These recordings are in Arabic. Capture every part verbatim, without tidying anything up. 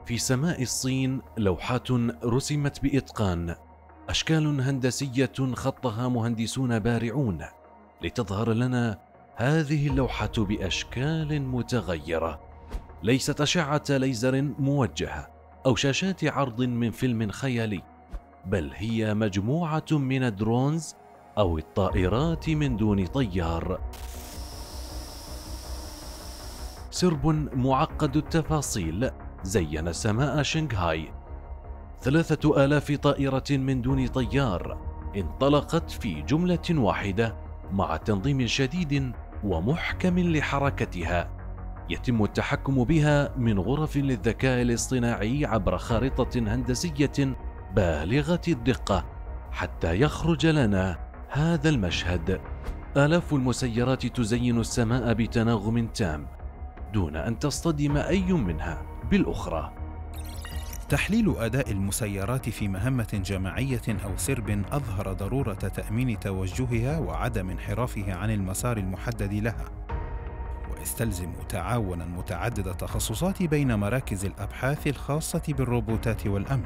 في سماء الصين لوحات رسمت بإتقان، أشكال هندسية خطها مهندسون بارعون، لتظهر لنا هذه اللوحة بأشكال متغيرة، ليست أشعة ليزر موجهة أو شاشات عرض من فيلم خيالي، بل هي مجموعة من الدرونز أو الطائرات من دون طيار. سرب معقد التفاصيل زين سماء شنغهاي. ثلاثة آلاف طائرة من دون طيار انطلقت في جملة واحدة مع تنظيم شديد ومحكم لحركتها، يتم التحكم بها من غرف للذكاء الاصطناعي عبر خارطة هندسية بالغة الدقة حتى يخرج لنا هذا المشهد. آلاف المسيرات تزين السماء بتناغم تام دون أن تصطدم أي منها بالأخرى. تحليل أداء المسيرات في مهمة جماعية أو سرب أظهر ضرورة تأمين توجهها وعدم انحرافه عن المسار المحدد لها، ويستلزم تعاونا متعدد التخصصات بين مراكز الأبحاث الخاصة بالروبوتات والأمن.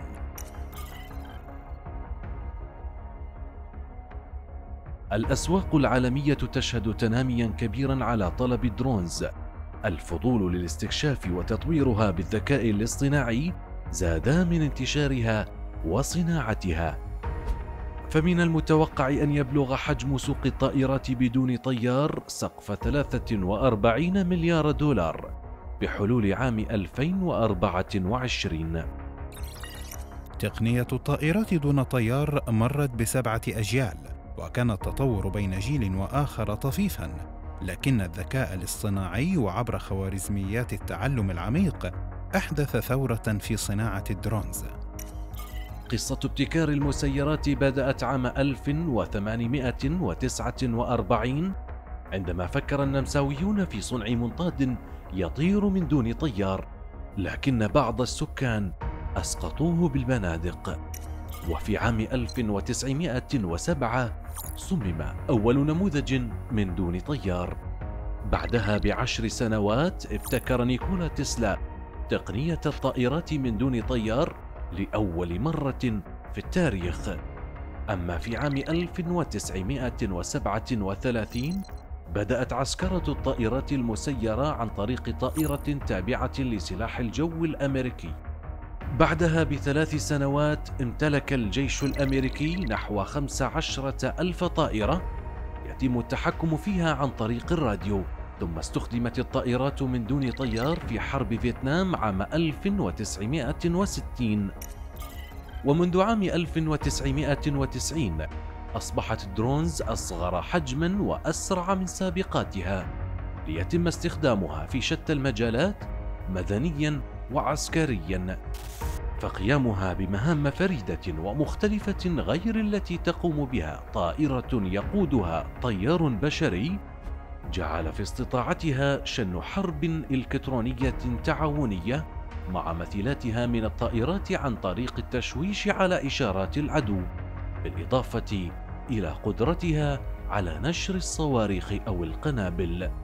الأسواق العالمية تشهد تناميا كبيرا على طلب الدرونز. الفضول للاستكشاف وتطويرها بالذكاء الاصطناعي زادا من انتشارها وصناعتها، فمن المتوقع أن يبلغ حجم سوق الطائرات بدون طيار سقف ثلاثة وأربعين مليار دولار بحلول عام ألفين وأربعة وعشرين. تقنية الطائرات دون طيار مرت بسبعة أجيال، وكان التطور بين جيل وآخر طفيفاً، لكن الذكاء الاصطناعي وعبر خوارزميات التعلم العميق أحدث ثورة في صناعة الدرونز. قصة ابتكار المسيرات بدأت عام ألف وثمانمائة وتسعة وأربعين عندما فكر النمساويون في صنع منطاد يطير من دون طيار، لكن بعض السكان أسقطوه بالبنادق. وفي عام ألف وتسعمائة وسبعة صمم أول نموذج من دون طيار. بعدها بعشر سنوات ابتكر نيكولا تسلا تقنية الطائرات من دون طيار لأول مرة في التاريخ. أما في عام ألف وتسعمائة وسبعة وثلاثين بدأت عسكرة الطائرات المسيرة عن طريق طائرة تابعة لسلاح الجو الأمريكي. بعدها بثلاث سنوات امتلك الجيش الأمريكي نحو خمس عشرة ألف طائرة يتم التحكم فيها عن طريق الراديو. ثم استخدمت الطائرات من دون طيار في حرب فيتنام عام ألف وتسعمائة وستين. ومنذ عام ألف وتسعمائة وتسعين أصبحت الدرونز أصغر حجما وأسرع من سابقاتها، ليتم استخدامها في شتى المجالات مدنيا وعسكريا، فقيامها بمهام فريدة ومختلفة غير التي تقوم بها طائرة يقودها طيار بشري جعل في استطاعتها شن حرب إلكترونية تعاونية مع مثيلاتها من الطائرات عن طريق التشويش على إشارات العدو، بالإضافة إلى قدرتها على نشر الصواريخ أو القنابل.